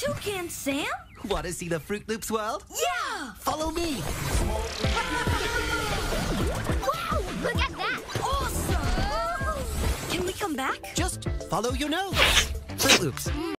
Toucan, Sam? Want to see the Fruit Loops world? Yeah! Follow me! Wow, look at that! Awesome! Can we come back? Just follow your nose. Fruit Loops.